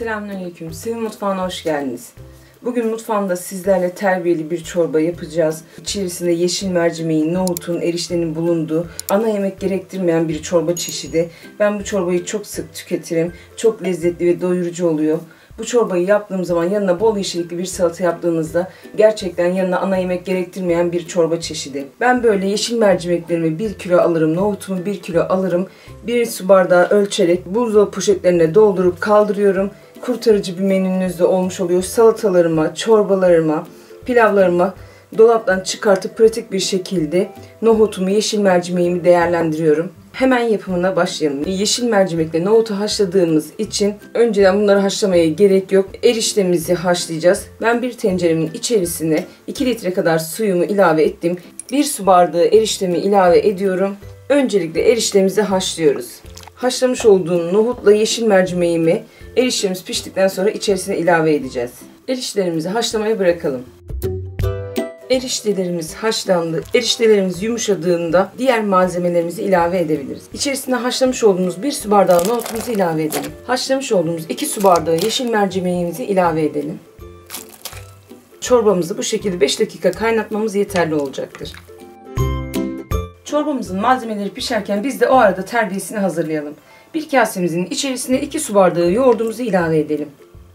Selamünaleyküm. Sevim mutfağına hoş geldiniz. Bugün mutfağımda sizlerle terbiyeli bir çorba yapacağız. İçerisinde yeşil mercimeğin, nohutun, eriştenin bulunduğu ana yemek gerektirmeyen bir çorba çeşidi. Ben bu çorbayı çok sık tüketirim. Çok lezzetli ve doyurucu oluyor. Bu çorbayı yaptığım zaman yanına bol yeşillikli bir salata yaptığınızda gerçekten yanına ana yemek gerektirmeyen bir çorba çeşidi. Ben böyle yeşil mercimeklerimi 1 kilo alırım, nohutumu 1 kilo alırım. 1 su bardağı ölçerek buzdolabı poşetlerine doldurup kaldırıyorum. Kurtarıcı bir menünüzde olmuş oluyor. Salatalarıma, çorbalarıma, pilavlarıma dolaptan çıkartıp pratik bir şekilde nohutumu, yeşil mercimeğimi değerlendiriyorum. Hemen yapımına başlayalım. Yeşil mercimekle nohutu haşladığımız için önceden bunları haşlamaya gerek yok. Eriştemizi haşlayacağız. Ben bir tenceremin içerisine 2 litre kadar suyumu ilave ettim. 1 su bardağı eriştemi ilave ediyorum. Öncelikle eriştemizi haşlıyoruz. Haşlamış olduğum nohutla yeşil mercimeğimi eriştemiz piştikten sonra içerisine ilave edeceğiz. Eriştelerimizi haşlamaya bırakalım. Eriştelerimiz haşlandı. Eriştelerimiz yumuşadığında diğer malzemelerimizi ilave edebiliriz. İçerisine haşlamış olduğumuz 1 su bardağı nohutumuzu ilave edelim. Haşlamış olduğumuz 2 su bardağı yeşil mercimeğimizi ilave edelim. Çorbamızı bu şekilde 5 dakika kaynatmamız yeterli olacaktır. Çorbamızın malzemeleri pişerken biz de o arada terbiyesini hazırlayalım. Bir kasemizin içerisine 2 su bardağı yoğurdumuzu ilave edelim.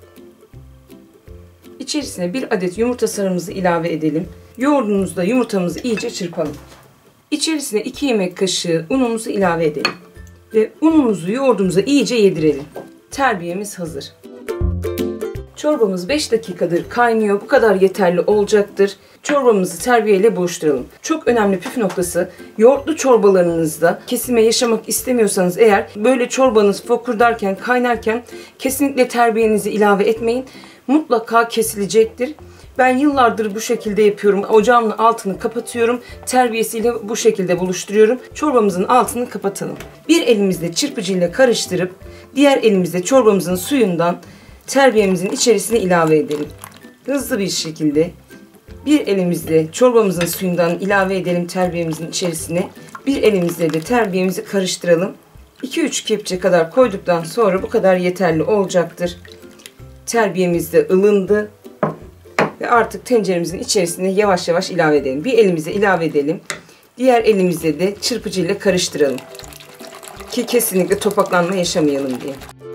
İçerisine 1 adet yumurta sarımızı ilave edelim. Yoğurdumuzda yumurtamızı iyice çırpalım. İçerisine 2 yemek kaşığı unumuzu ilave edelim. Ve unumuzu yoğurdumuza iyice yedirelim. Terbiyemiz hazır. Çorbamız 5 dakikadır kaynıyor. Bu kadar yeterli olacaktır. Çorbamızı terbiyeyle buluşturalım. Çok önemli püf noktası, yoğurtlu çorbalarınızda kesilme yaşamak istemiyorsanız eğer böyle çorbanız fokurdarken, kaynarken kesinlikle terbiyenizi ilave etmeyin. Mutlaka kesilecektir. Ben yıllardır bu şekilde yapıyorum. Ocağımın altını kapatıyorum. Terbiyesiyle bu şekilde buluşturuyorum. Çorbamızın altını kapatalım. Bir elimizle çırpıcıyla karıştırıp diğer elimizle çorbamızın suyundan terbiyemizin içerisine ilave edelim. Hızlı bir şekilde bir elimizle çorbamızın suyundan ilave edelim terbiyemizin içerisine. Bir elimizle de terbiyemizi karıştıralım. 2-3 kepçe kadar koyduktan sonra bu kadar yeterli olacaktır. Terbiyemiz de ılındı. Ve artık tenceremizin içerisine yavaş yavaş ilave edelim. Bir elimize ilave edelim. Diğer elimizle de çırpıcıyla karıştıralım. Ki kesinlikle topaklanma yaşamayalım diye.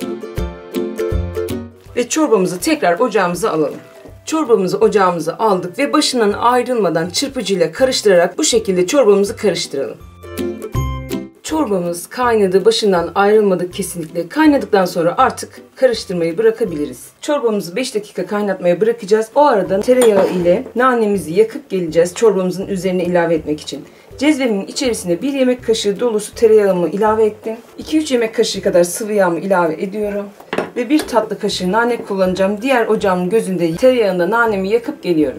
Ve çorbamızı tekrar ocağımıza alalım. Çorbamızı ocağımıza aldık ve başından ayrılmadan çırpıcıyla karıştırarak bu şekilde çorbamızı karıştıralım. Çorbamız kaynadı, başından ayrılmadık kesinlikle. Kaynadıktan sonra artık karıştırmayı bırakabiliriz. Çorbamızı 5 dakika kaynatmaya bırakacağız. O arada tereyağı ile nanemizi yakıp geleceğiz çorbamızın üzerine ilave etmek için. Cezvemin içerisine 1 yemek kaşığı dolusu tereyağımı ilave ettim. 2-3 yemek kaşığı kadar sıvı yağımı ilave ediyorum. Ve 1 tatlı kaşığı nane kullanacağım. Diğer ocağımın gözünde tereyağında nanemi yakıp geliyorum.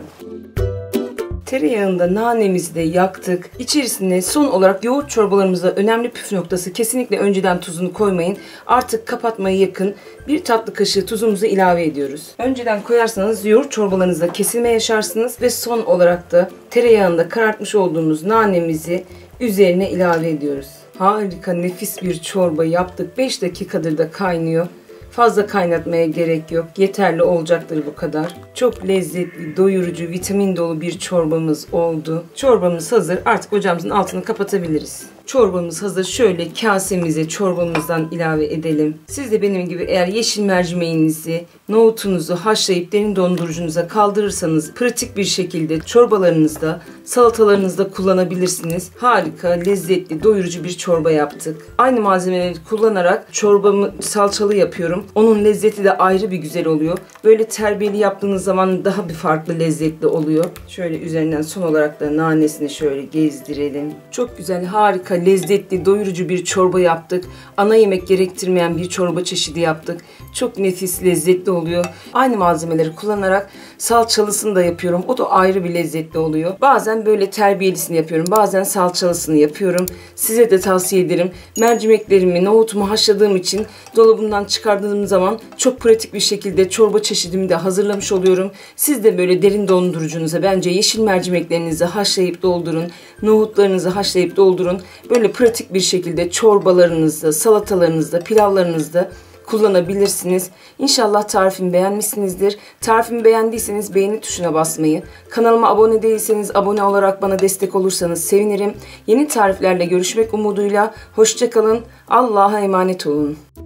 Tereyağında nanemizi de yaktık. İçerisine son olarak yoğurt çorbalarımızda önemli püf noktası, kesinlikle önceden tuzunu koymayın. Artık kapatmaya yakın 1 tatlı kaşığı tuzumuzu ilave ediyoruz. Önceden koyarsanız yoğurt çorbalarınızda kesilme yaşarsınız ve son olarak da tereyağında karartmış olduğumuz nanemizi üzerine ilave ediyoruz. Harika, nefis bir çorba yaptık. 5 dakikadır da kaynıyor. Fazla kaynatmaya gerek yok. Yeterli olacaktır bu kadar. Çok lezzetli, doyurucu, vitamin dolu bir çorbamız oldu. Çorbamız hazır. Artık ocağımızın altını kapatabiliriz. Çorbamız hazır. Şöyle kasemize çorbamızdan ilave edelim. Siz de benim gibi eğer yeşil mercimeğinizi, nohutunuzu haşlayıp derin dondurucunuza kaldırırsanız pratik bir şekilde çorbalarınızda, salatalarınızda kullanabilirsiniz. Harika, lezzetli, doyurucu bir çorba yaptık. Aynı malzemeleri kullanarak çorbamı salçalı yapıyorum. Onun lezzeti de ayrı bir güzel oluyor. Böyle terbiyeli yaptığınız zaman daha bir farklı lezzetli oluyor. Şöyle üzerinden son olarak da nanesini şöyle gezdirelim. Çok güzel, harika, lezzetli, doyurucu bir çorba yaptık. Ana yemek gerektirmeyen bir çorba çeşidi yaptık. Çok nefis, lezzetli oluyor. Aynı malzemeleri kullanarak salçalısını da yapıyorum. O da ayrı bir lezzetli oluyor. Bazen böyle terbiyelisini yapıyorum. Bazen salçalısını yapıyorum. Size de tavsiye ederim. Mercimeklerimi, nohutumu haşladığım için dolabından çıkardığım zaman çok pratik bir şekilde çorba çeşidimi de hazırlamış oluyorum. Siz de böyle derin dondurucunuza bence yeşil mercimeklerinizi haşlayıp doldurun. Nohutlarınızı haşlayıp doldurun. Böyle pratik bir şekilde çorbalarınızda, salatalarınızda, pilavlarınızda kullanabilirsiniz. İnşallah tarifimi beğenmişsinizdir. Tarifimi beğendiyseniz beğeni tuşuna basmayı, kanalıma abone değilseniz abone olarak bana destek olursanız sevinirim. Yeni tariflerle görüşmek umuduyla hoşça kalın. Allah'a emanet olun.